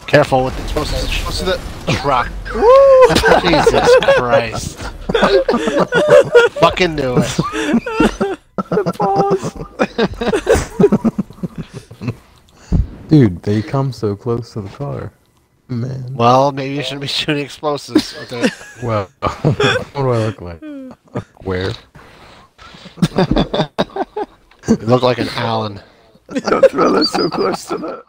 Careful with the explosives. Close to the Truck. Jesus Christ. Fucking knew it. Dude, they come so close to the car. Man. Well, maybe you shouldn't be shooting explosives with it. Well, what do I look like? Where? You look like an Allen. Don't throw that so close to that.